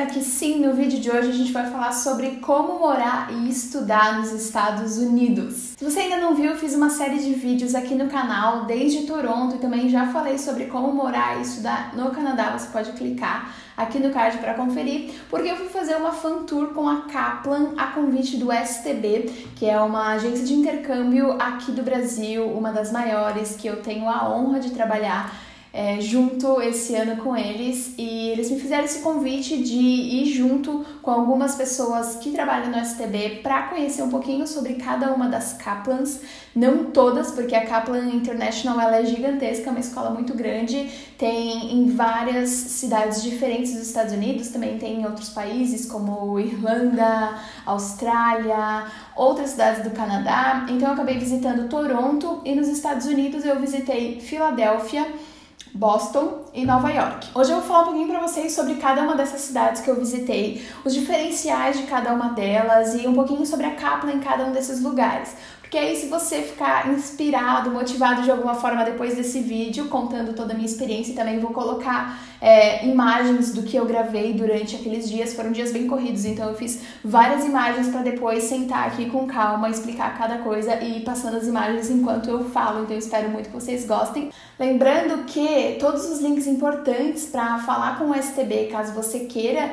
que sim, no vídeo de hoje a gente vai falar sobre como morar e estudar nos Estados Unidos. Se você ainda não viu, eu fiz uma série de vídeos aqui no canal desde Toronto e também já falei sobre como morar e estudar no Canadá. Você pode clicar aqui no card para conferir, porque eu fui fazer uma fan tour com a Kaplan a convite do STB, que é uma agência de intercâmbio aqui do Brasil, uma das maiores, que eu tenho a honra de trabalhar junto esse ano com eles, e eles me fizeram esse convite de ir junto com algumas pessoas que trabalham no STB para conhecer um pouquinho sobre cada uma das Kaplans, não todas, porque a Kaplan International ela é gigantesca, é uma escola muito grande, tem em várias cidades diferentes dos Estados Unidos, também tem em outros países como Irlanda, Austrália, outras cidades do Canadá. Então eu acabei visitando Toronto e nos Estados Unidos eu visitei Filadélfia, Boston e Nova York. Hoje eu vou falar um pouquinho para vocês sobre cada uma dessas cidades que eu visitei, os diferenciais de cada uma delas e um pouquinho sobre a Kaplan em cada um desses lugares. Porque aí, se você ficar inspirado, motivado de alguma forma depois desse vídeo, contando toda a minha experiência, e também vou colocar imagens do que eu gravei durante aqueles dias. Foram dias bem corridos, então eu fiz várias imagens para depois sentar aqui com calma, explicar cada coisa e ir passando as imagens enquanto eu falo. Então eu espero muito que vocês gostem. Lembrando que todos os links importantes para falar com o STB, caso você queira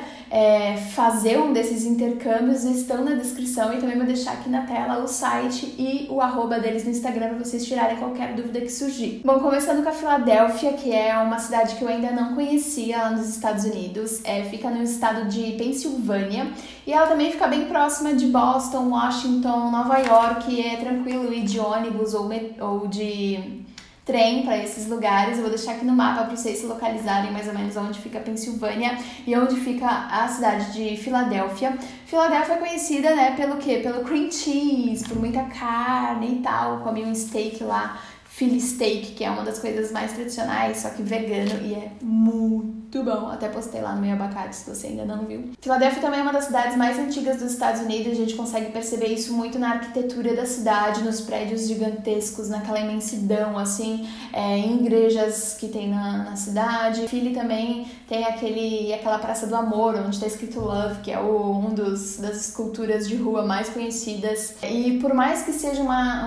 fazer um desses intercâmbios, estão na descrição, e também vou deixar aqui na tela o site e o arroba deles no Instagram para vocês tirarem qualquer dúvida que surgir. Bom, começando com a Filadélfia, que é uma cidade que eu ainda não conhecia lá nos Estados Unidos, fica no estado de Pensilvânia, e ela também fica bem próxima de Boston, Washington, Nova York. É tranquilo ir de ônibus ou de trem para esses lugares. Eu vou deixar aqui no mapa para vocês se localizarem mais ou menos onde fica a Pensilvânia e onde fica a cidade de Filadélfia. Filadélfia é conhecida, pelo quê? Pelo cream cheese, por muita carne e tal. Eu comi um steak lá, Philly steak, que é uma das coisas mais tradicionais, só que vegano, e é muito bom. Até postei lá no meu abacate, se você ainda não viu. Filadélfia também é uma das cidades mais antigas dos Estados Unidos. A gente consegue perceber isso muito na arquitetura da cidade, nos prédios gigantescos, naquela imensidão, assim, em igrejas que tem na cidade. Philly também tem aquela Praça do Amor, onde está escrito Love, que é das esculturas de rua mais conhecidas. E por mais que seja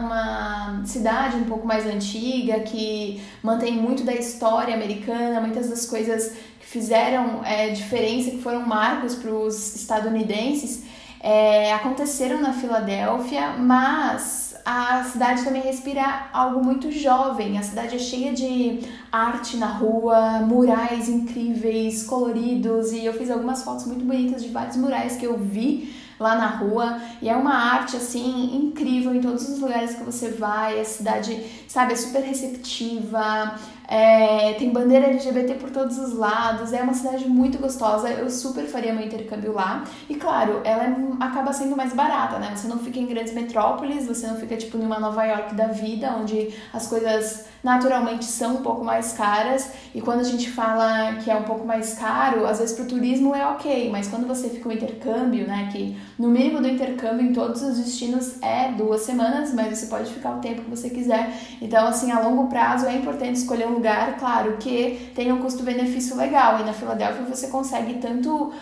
uma cidade um pouco mais antiga, que mantém muito da história americana, muitas das coisas que fizeram diferença, que foram marcos para os estadunidenses, aconteceram na Filadélfia, mas a cidade também respira algo muito jovem. A cidade é cheia de arte na rua, murais incríveis, coloridos, e eu fiz algumas fotos muito bonitas de vários murais que eu vi lá na rua, e é uma arte, assim, incrível em todos os lugares que você vai. A cidade, sabe, é super receptiva, tem bandeira LGBT por todos os lados, é uma cidade muito gostosa. Eu super faria meu intercâmbio lá, e claro, ela acaba sendo mais barata, Você não fica em grandes metrópoles, você não fica, tipo, numa Nova York da vida, onde as coisas naturalmente são um pouco mais caras, e quando a gente fala que é um pouco mais caro, às vezes pro turismo é ok, mas quando você fica no intercâmbio, que no mínimo do intercâmbio em todos os destinos é 2 semanas, mas você pode ficar o tempo que você quiser. Então, assim, a longo prazo é importante escolher um lugar, claro, que tenha um custo-benefício legal, e na Filadélfia você consegue tanto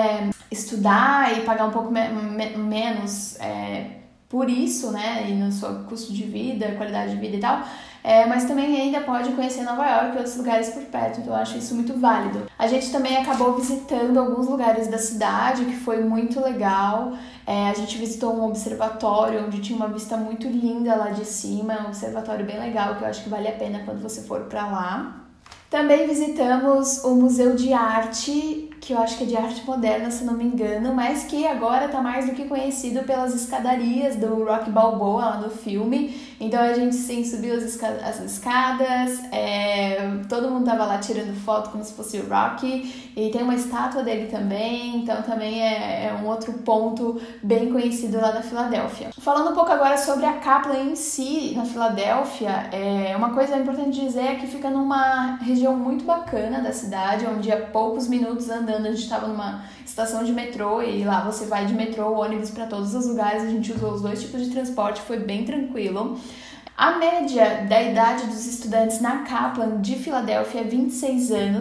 estudar e pagar um pouco menos por isso, e no seu custo de vida, qualidade de vida e tal, mas também ainda pode conhecer Nova York e outros lugares por perto, então eu acho isso muito válido. A gente também acabou visitando alguns lugares da cidade, que foi muito legal. A gente visitou um observatório onde tinha uma vista muito linda lá de cima, um observatório bem legal, que eu acho que vale a pena quando você for pra lá. Também visitamos o Museu de Arte, que eu acho que é de arte moderna, se não me engano, mas que agora tá mais do que conhecido pelas escadarias do Rocky Balboa lá no filme. Então a gente sim subiu as escadas, todo mundo tava lá tirando foto como se fosse o Rocky, e tem uma estátua dele também, então também é um outro ponto bem conhecido lá da Filadélfia. Falando um pouco agora sobre a Kaplan em si, na Filadélfia, uma coisa importante dizer é que fica numa região muito bacana da cidade, onde a poucos minutos andando a gente estava numa estação de metrô, e lá você vai de metrô ou ônibus para todos os lugares. A gente usou os 2 tipos de transporte, foi bem tranquilo. A média da idade dos estudantes na Kaplan de Filadélfia é 26 anos.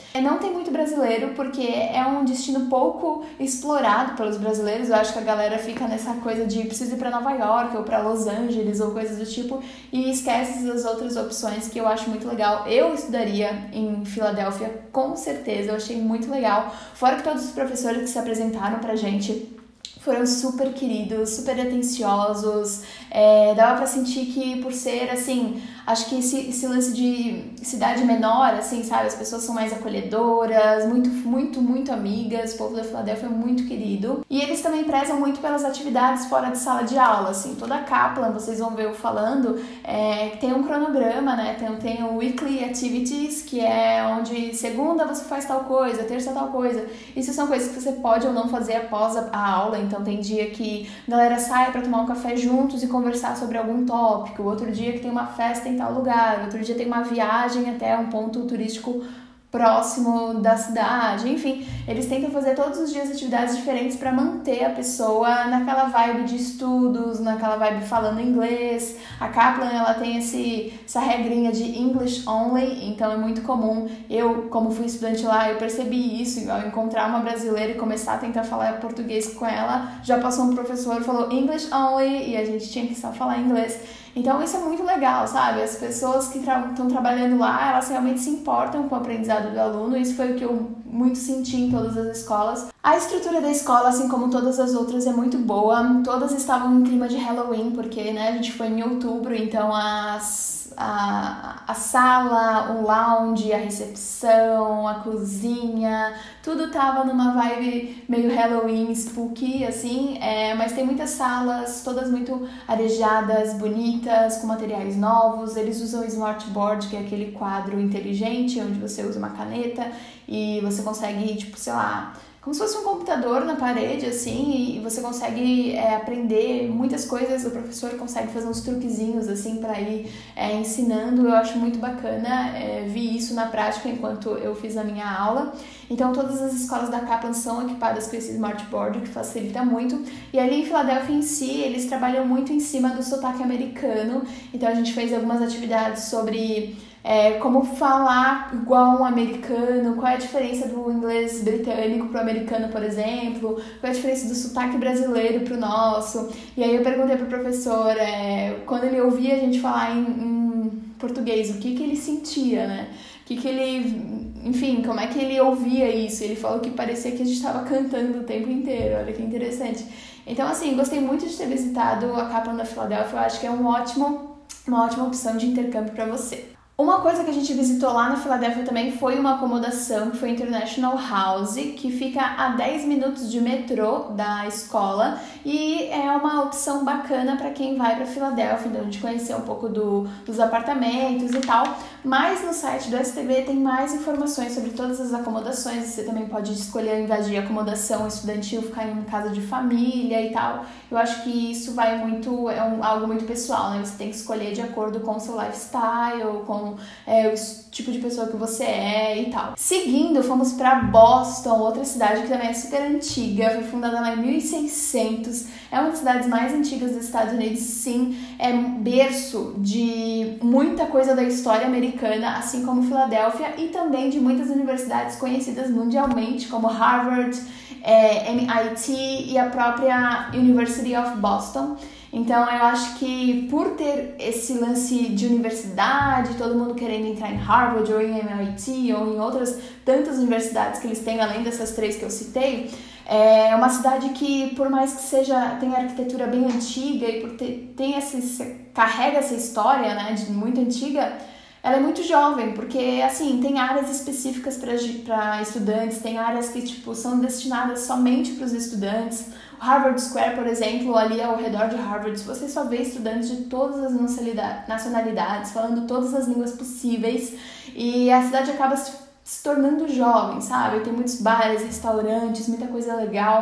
Não tem muito brasileiro, porque é um destino pouco explorado pelos brasileiros. Eu acho que a galera fica nessa coisa de preciso ir pra Nova York ou pra Los Angeles ou coisas do tipo e esquece das outras opções que eu acho muito legal. Eu estudaria em Filadélfia, com certeza, eu achei muito legal. Fora que todos os professores que se apresentaram pra gente foram super queridos, super atenciosos, dava pra sentir que por ser, assim, acho que esse lance de cidade menor, assim, sabe, as pessoas são mais acolhedoras, muito amigas, o povo da Filadélfia é muito querido, e eles também prezam muito pelas atividades fora de sala de aula, assim, toda a Kaplan, vocês vão ver eu falando, tem um cronograma, né, tem o Weekly Activities, que é onde segunda você faz tal coisa, terça tal coisa, isso são coisas que você pode ou não fazer após a aula, então tem dia que a galera sai pra tomar um café juntos e conversar sobre algum tópico, outro dia que tem uma festa em tal lugar, outro dia tem uma viagem até um ponto turístico próximo da cidade, enfim, eles tentam fazer todos os dias atividades diferentes para manter a pessoa naquela vibe de estudos, naquela vibe falando inglês. A Kaplan, ela tem essa regrinha de English only, então é muito comum. Eu, como fui estudante lá, eu percebi isso, ao encontrar uma brasileira e começar a tentar falar português com ela, já passou um professor e falou English only, e a gente tinha que só falar inglês. Então isso é muito legal, sabe? As pessoas que estão trabalhando lá, elas realmente se importam com o aprendizado do aluno, isso foi o que eu muito senti em todas as escolas. A estrutura da escola, assim como todas as outras, é muito boa. Todas estavam em clima de Halloween, porque, né, a gente foi em outubro, então a sala, o lounge, a recepção, a cozinha, tudo tava numa vibe meio Halloween, spooky, assim, mas tem muitas salas, todas muito arejadas, bonitas, com materiais novos. Eles usam o smartboard, que é aquele quadro inteligente, onde você usa uma caneta e você consegue, tipo, sei lá, como se fosse um computador na parede, assim, e você consegue aprender muitas coisas, o professor consegue fazer uns truquezinhos, assim, para ir ensinando. Eu acho muito bacana, vi isso na prática enquanto eu fiz a minha aula. Então, todas as escolas da Kaplan são equipadas com esse smartboard, o que facilita muito. E ali em Filadélfia em si, eles trabalham muito em cima do sotaque americano. Então, a gente fez algumas atividades sobre como falar igual um americano, qual é a diferença do inglês britânico pro americano, por exemplo, qual é a diferença do sotaque brasileiro pro nosso. E aí eu perguntei pro professor, quando ele ouvia a gente falar em português, o que ele sentia, né? O que ele, enfim, como é que ele ouvia isso? Ele falou que parecia que a gente estava cantando o tempo inteiro, olha que interessante. Então, assim, gostei muito de ter visitado a Kaplan da Filadélfia, eu acho que é uma ótima opção de intercâmbio para você. Uma coisa que a gente visitou lá na Filadélfia também foi uma acomodação, que foi International House, que fica a 10 minutos de metrô da escola e é uma opção bacana para quem vai para Filadélfia, então a gente conheceu um pouco dos apartamentos e tal, mas no site do STB tem mais informações sobre todas as acomodações. Você também pode escolher ao invés de acomodação estudantil, ficar em uma casa de família e tal. Eu acho que isso vai muito, algo muito pessoal, né? Você tem que escolher de acordo com o seu lifestyle, com o tipo de pessoa que você é e tal. Seguindo, fomos para Boston, outra cidade que também é super antiga, foi fundada lá em 1600, é uma das cidades mais antigas dos Estados Unidos, sim, é berço de muita coisa da história americana, assim como Filadélfia, e também de muitas universidades conhecidas mundialmente, como Harvard, MIT e a própria University of Boston. Então eu acho que por ter esse lance de universidade, todo mundo querendo entrar em Harvard ou em MIT ou em outras tantas universidades que eles têm, além dessas 3 que eu citei, é uma cidade que, por mais que tenha arquitetura bem antiga e por carrega essa história, né, de muito antiga, ela é muito jovem, porque, assim, tem áreas específicas para estudantes, tem áreas que, tipo, são destinadas somente para os estudantes. O Harvard Square, por exemplo, ali ao redor de Harvard, você só vê estudantes de todas as nacionalidades, falando todas as línguas possíveis, e a cidade acaba se tornando jovem, sabe? Tem muitos bares, restaurantes, muita coisa legal.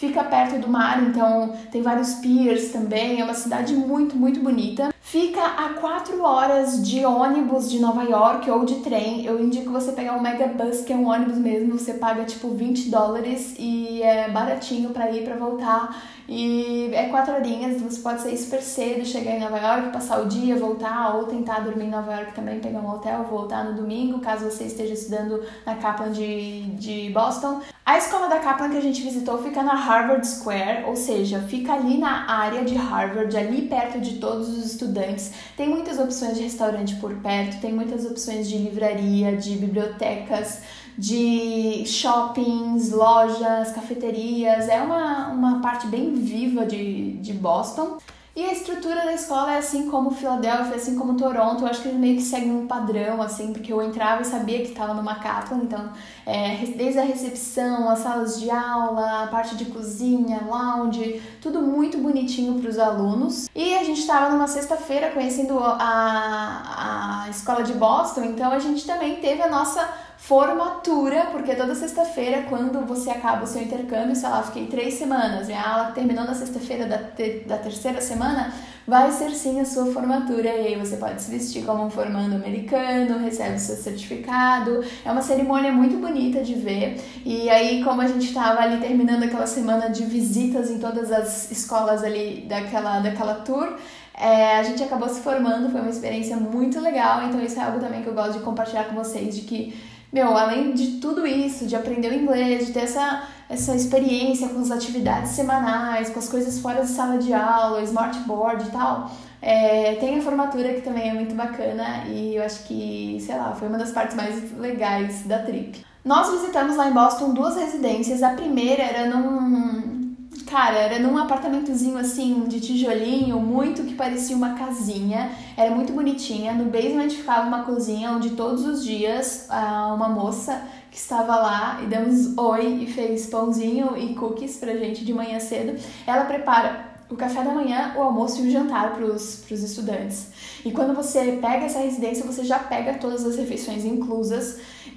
fica perto do mar, então tem vários piers também, é uma cidade muito, muito bonita. Fica a 4 horas de ônibus de Nova York ou de trem. Eu indico você pegar um Megabus, que é um ônibus mesmo, você paga tipo $20 e é baratinho pra ir, pra voltar. E é 4 horinhas, você pode sair super cedo, chegar em Nova York, passar o dia, voltar, ou tentar dormir em Nova York também, pegar um hotel, voltar no domingo, caso você esteja estudando na Kaplan de Boston. A escola da Kaplan que a gente visitou fica na Harvard Square, ou seja, fica ali na área de Harvard, ali perto de todos os estudantes. Tem muitas opções de restaurante por perto, tem muitas opções de livraria, de bibliotecas, de shoppings, lojas, cafeterias. É uma parte bem viva de Boston. E a estrutura da escola é assim como Filadélfia, assim como Toronto. Eu acho que eles meio que seguem um padrão, assim, porque eu entrava e sabia que estava numa Kaplan. Então, desde a recepção, as salas de aula, a parte de cozinha, lounge, tudo muito bonitinho para os alunos. E a gente estava numa sexta-feira conhecendo a escola de Boston, então a gente também teve a nossa formatura, porque toda sexta-feira, quando você acaba o seu intercâmbio, sei lá, fiquei 3 semanas, minha aula terminou na sexta-feira da terceira semana, vai ser sim a sua formatura, e aí você pode se vestir como um formando americano, recebe o seu certificado, é uma cerimônia muito bonita de ver. E aí, como a gente estava ali terminando aquela semana de visitas em todas as escolas ali daquela tour, a gente acabou se formando, foi uma experiência muito legal, então isso é algo também que eu gosto de compartilhar com vocês, de que além de tudo isso, de aprender o inglês, de ter essa experiência com as atividades semanais, com as coisas fora de sala de aula, smartboard e tal, tem a formatura que também é muito bacana e eu acho que, sei lá, foi uma das partes mais legais da trip. Nós visitamos lá em Boston 2 residências, a primeira era num apartamentozinho assim, de tijolinho, muito que parecia uma casinha, era muito bonitinha. No basement ficava uma cozinha onde todos os dias uma moça que estava lá e demos oi e fez pãozinho e cookies pra gente de manhã cedo. Ela prepara o café da manhã, o almoço e o jantar para os estudantes. E quando você pega essa residência, você já pega todas as refeições inclusas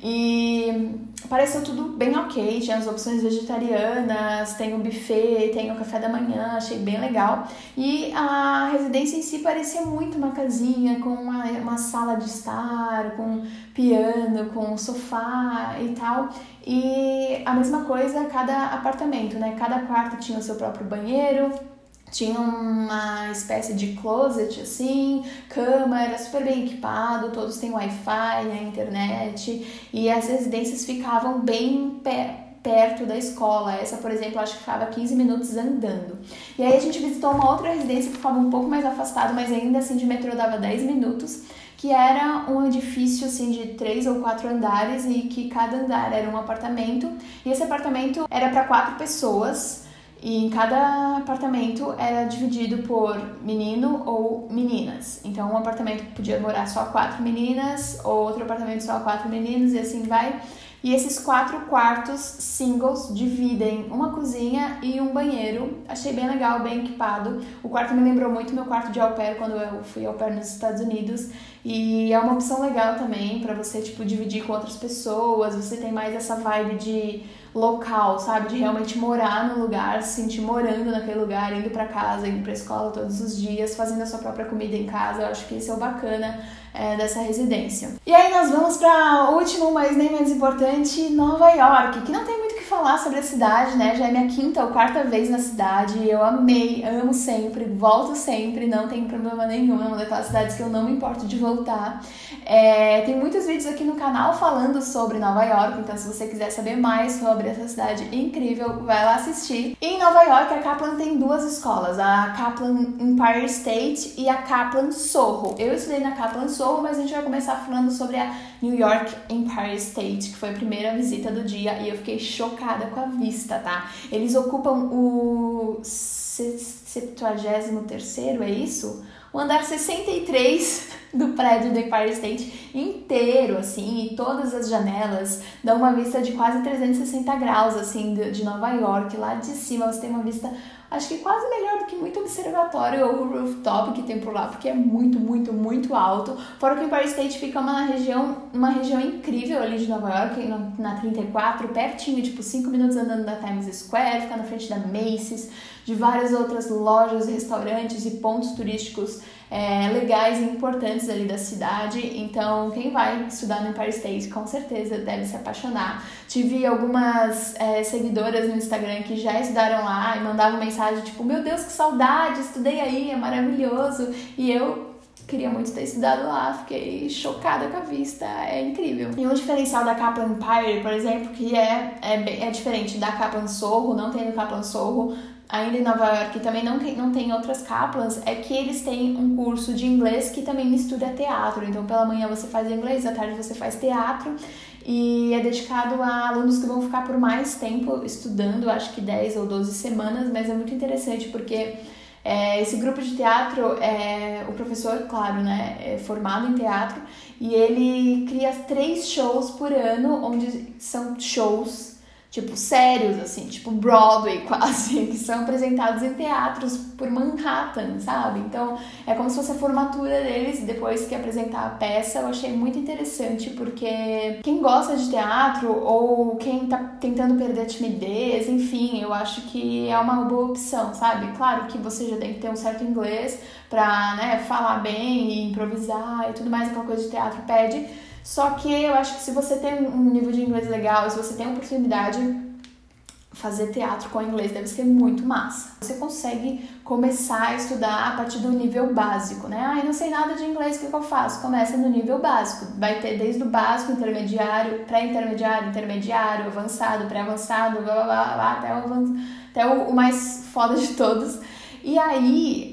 e pareceu tudo bem ok, tinha as opções vegetarianas, tem o buffet, tem o café da manhã, achei bem legal. E a residência em si parecia muito uma casinha, com uma sala de estar, com piano, com sofá e tal. E a mesma coisa cada apartamento, né? Cada quarto tinha o seu próprio banheiro, tinha uma espécie de closet, assim, cama, era super bem equipado, todos têm Wi-Fi, a internet, e as residências ficavam bem perto da escola. Essa, por exemplo, acho que ficava 15 minutos andando. E aí a gente visitou uma outra residência que ficava um pouco mais afastado, mas ainda assim de metrô dava 10 minutos, que era um edifício assim de 3 ou 4 andares e que cada andar era um apartamento, e esse apartamento era para 4 pessoas. E em cada apartamento era dividido por menino ou meninas. Então, um apartamento podia morar só 4 meninas, outro apartamento só 4 meninos, e assim vai. E esses 4 quartos singles dividem uma cozinha e um banheiro. Achei bem legal, bem equipado. O quarto me lembrou muito meu quarto de au pair quando eu fui au pair nos Estados Unidos. E é uma opção legal também para você, tipo, dividir com outras pessoas. Você tem mais essa vibe de local, sabe? De realmente morar no lugar, se sentir morando naquele lugar, indo pra casa, indo pra escola todos os dias, fazendo a sua própria comida em casa. Eu acho que esse é o bacana dessa residência. E aí nós vamos pra último, mas nem menos importante, Nova York, que não tem muito o que falar sobre a cidade, né? Já é minha 5ª ou 4ª vez na cidade, eu amei, amo sempre, volto sempre, não tem problema nenhum, é uma daquelas cidades que eu não me importo de voltar. Tem muitos vídeos aqui no canal falando sobre Nova York, então se você quiser saber mais sobre essa cidade incrível, vai lá assistir. E em Nova York, a Kaplan tem 2 escolas, a Kaplan Empire State e a Kaplan Soho. Eu estudei na Kaplan Soho, mas a gente vai começar falando sobre a New York Empire State, que foi a primeira visita do dia, e eu fiquei chocada com a vista, tá? Eles ocupam o 73º, é isso? O andar 63 do prédio do Empire State inteiro, assim, e todas as janelas dão uma vista de quase 360 graus, assim, de Nova York. Lá de cima você tem uma vista, acho que quase melhor do que muito observatório ou rooftop que tem por lá, porque é muito, muito, muito alto. Fora que o Empire State fica uma região incrível ali de Nova York, na 34, pertinho, tipo 5 minutos andando da Times Square, fica na frente da Macy's, de várias outras lojas, restaurantes e pontos turísticos legais e importantes ali da cidade. Então, quem vai estudar no Empire State com certeza deve se apaixonar. Tive algumas seguidoras no Instagram que já estudaram lá e mandavam mensagem tipo, meu Deus, que saudade, estudei aí, é maravilhoso. E eu queria muito ter estudado lá, fiquei chocada com a vista, é incrível. E um diferencial da Kaplan Empire, por exemplo, que é diferente da Kaplan Soho, não tem no Kaplan Soho, ainda em Nova York também não tem outras Kaplans, é que eles têm um curso de inglês que também mistura teatro. Então, pela manhã você faz inglês, à tarde você faz teatro, e é dedicado a alunos que vão ficar por mais tempo estudando, acho que 10 ou 12 semanas, mas é muito interessante porque esse grupo de teatro, o professor, claro, né, é formado em teatro, e ele cria 3 shows por ano, onde são shows tipo, sérios, assim, tipo Broadway quase, que são apresentados em teatros por Manhattan, sabe? Então, é como se fosse a formatura deles depois que apresentar a peça. Eu achei muito interessante, porque quem gosta de teatro ou quem tá tentando perder a timidez, enfim, eu acho que é uma boa opção, sabe? Claro que você já tem que ter um certo inglês pra, né, falar bem e improvisar e tudo mais, aquela coisa de teatro pede. Só que eu acho que se você tem um nível de inglês legal, se você tem a oportunidade, fazer teatro com inglês deve ser muito massa. Você consegue começar a estudar a partir do nível básico, né? Eu não sei nada de inglês, o que eu faço? Começa no nível básico. Vai ter desde o básico, intermediário, pré-intermediário, intermediário, avançado, pré-avançado, blá, blá, blá, até o mais foda de todos. E aí,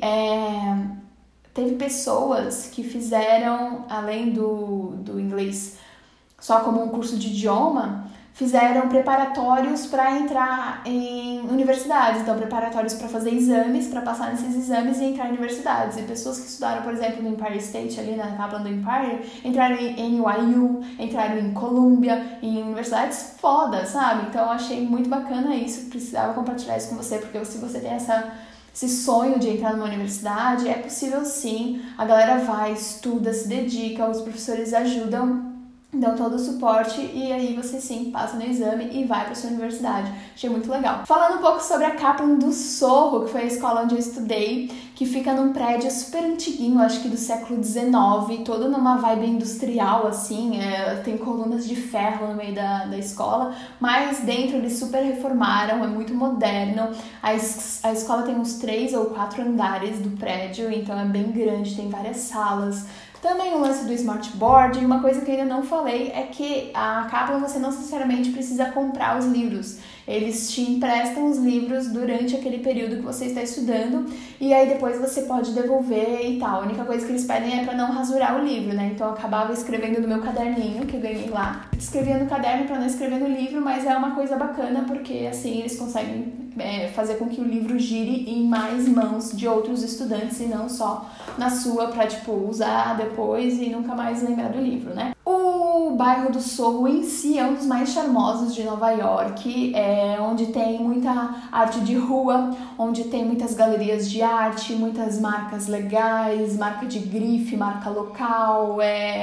teve pessoas que fizeram, além do inglês só como um curso de idioma, fizeram preparatórios para entrar em universidades. Então, preparatórios para fazer exames, para passar nesses exames e entrar em universidades. E pessoas que estudaram, por exemplo, no Empire State, ali na Kaplan do Empire, entraram em NYU, entraram em Columbia, em universidades fodas, sabe? Então, eu achei muito bacana isso, precisava compartilhar isso com você, porque se você tem esse sonho de entrar numa universidade, é possível sim, a galera vai, estuda, se dedica, os professores ajudam, dão todo o suporte e aí você sim passa no exame e vai para sua universidade. Achei muito legal. Falando um pouco sobre a Kaplan do Sorro, que foi a escola onde eu estudei, que fica num prédio super antiguinho, acho que do século XIX, todo numa vibe industrial, assim, tem colunas de ferro no meio da escola, mas dentro eles super reformaram, é muito moderno. A escola tem uns 3 ou 4 andares do prédio, então é bem grande, tem várias salas. Também o lance do smartboard, e uma coisa que eu ainda não falei é que a Kaplan você não necessariamente precisa comprar os livros. Eles te emprestam os livros durante aquele período que você está estudando e aí depois você pode devolver e tal. A única coisa que eles pedem é para não rasurar o livro, né? Então eu acabava escrevendo no meu caderninho que eu ganhei lá. Escrevia no caderno para não escrever no livro, mas é uma coisa bacana porque assim eles conseguem fazer com que o livro gire em mais mãos de outros estudantes e não só na sua para tipo usar depois e nunca mais lembrar do livro, né? O bairro do Sorro em si é um dos mais charmosos de Nova York, onde tem muita arte de rua, onde tem muitas galerias de arte, muitas marcas legais, marca de grife, marca local,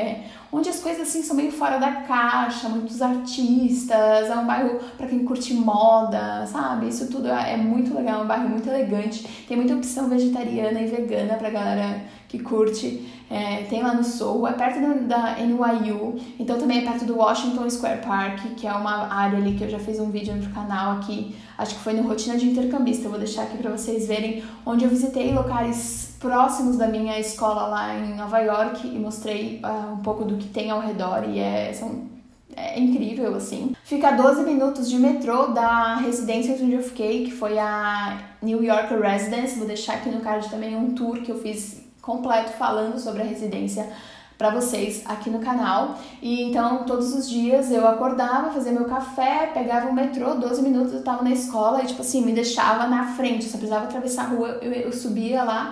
onde as coisas assim são meio fora da caixa, muitos artistas, é um bairro para quem curte moda, sabe? Isso tudo é muito legal, é um bairro muito elegante, tem muita opção vegetariana e vegana pra galera que curte. Tem lá no Sorro, é perto da NYU, então também é perto do Washington Square Park, que é uma área ali que eu já fiz um vídeo no canal aqui, acho que foi no Rotina de Intercambista, eu vou deixar aqui pra vocês verem, onde eu visitei locais próximos da minha escola lá em Nova York e mostrei um pouco do que tem ao redor e é incrível, assim. Fica a 12 minutos de metrô da residência onde eu fiquei, que foi a New York Residence, vou deixar aqui no card também um tour que eu fiz completo falando sobre a residência para vocês aqui no canal. E então todos os dias eu acordava, fazia meu café, pegava o metrô, 12 minutos eu tava na escola e tipo assim, me deixava na frente, eu só precisava atravessar a rua, eu subia lá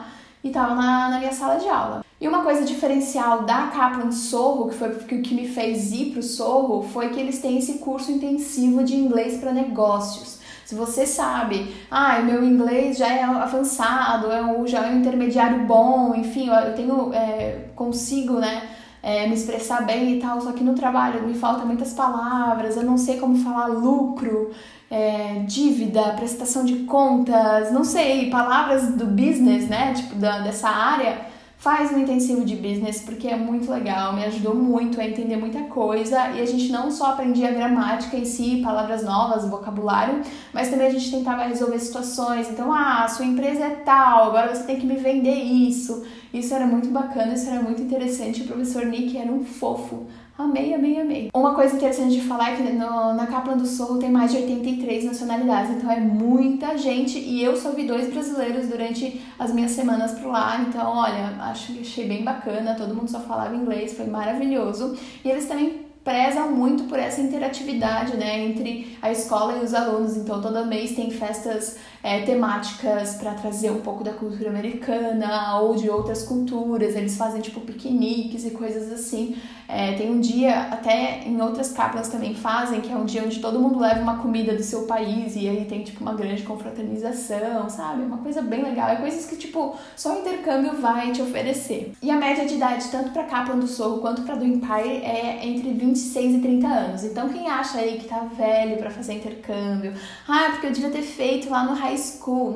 e estava na minha sala de aula. E uma coisa diferencial da Kaplan Soho, que foi o que me fez ir para o Soho, foi que eles têm esse curso intensivo de inglês para negócios. Se você sabe, meu inglês já é avançado, já é um intermediário bom, enfim, eu consigo, me expressar bem e tal, só que no trabalho me faltam muitas palavras, eu não sei como falar lucro, dívida, prestação de contas, não sei, palavras do business, dessa área. Faz um intensivo de business porque é muito legal, me ajudou muito a entender muita coisa e a gente não só aprendia a gramática em si, palavras novas, vocabulário, mas também a gente tentava resolver situações. Então, sua empresa é tal, agora você tem que me vender isso. Isso era muito bacana, isso era muito interessante. O professor Nick era um fofo. Amei, amei, amei. Uma coisa interessante de falar é que na Kaplan do Soho tem mais de 83 nacionalidades, então é muita gente e eu só vi 2 brasileiros durante as minhas semanas por lá, então olha, achei bem bacana, todo mundo só falava inglês, foi maravilhoso. E eles também prezam muito por essa interatividade, entre a escola e os alunos, então todo mês tem festas temáticas para trazer um pouco da cultura americana ou de outras culturas, eles fazem tipo piqueniques e coisas assim. Tem um dia, até em outras Kaplans também fazem, que é um dia onde todo mundo leva uma comida do seu país e aí tem tipo uma grande confraternização, sabe? Uma coisa bem legal, é coisas que tipo só o intercâmbio vai te oferecer. E a média de idade, tanto para Kaplan do Soho quanto para do Empire, é entre 26 e 30 anos. Então quem acha aí que tá velho para fazer intercâmbio, porque eu devia ter feito lá no high school,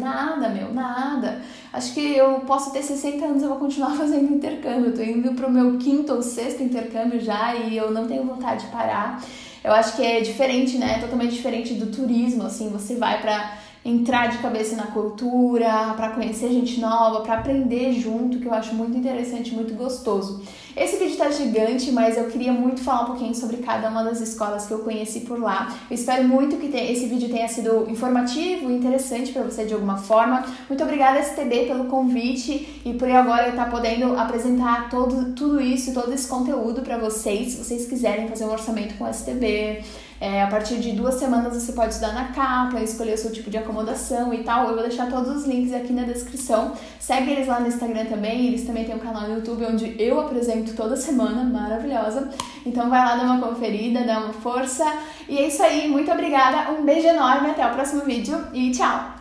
nada. Acho que eu posso ter 60 anos e eu vou continuar fazendo intercâmbio. Eu tô indo pro meu 5º ou 6º intercâmbio já e eu não tenho vontade de parar. Eu acho que é diferente, totalmente diferente do turismo, assim, você vai pra entrar de cabeça na cultura, para conhecer gente nova, para aprender junto, que eu acho muito interessante, muito gostoso. Esse vídeo tá gigante, mas eu queria muito falar um pouquinho sobre cada uma das escolas que eu conheci por lá. Eu espero muito que esse vídeo tenha sido informativo e interessante para você de alguma forma. Muito obrigada, STB, pelo convite e por agora eu estar podendo apresentar tudo isso, todo esse conteúdo para vocês. Se vocês quiserem fazer um orçamento com o STB, a partir de 2 semanas você pode estudar na Kaplan, escolher o seu tipo de acomodação e tal. Eu vou deixar todos os links aqui na descrição. Segue eles lá no Instagram também, eles também têm um canal no YouTube onde eu apresento toda semana, maravilhosa. Então vai lá dar uma conferida, dá uma força. E é isso aí, muito obrigada, um beijo enorme, até o próximo vídeo e tchau!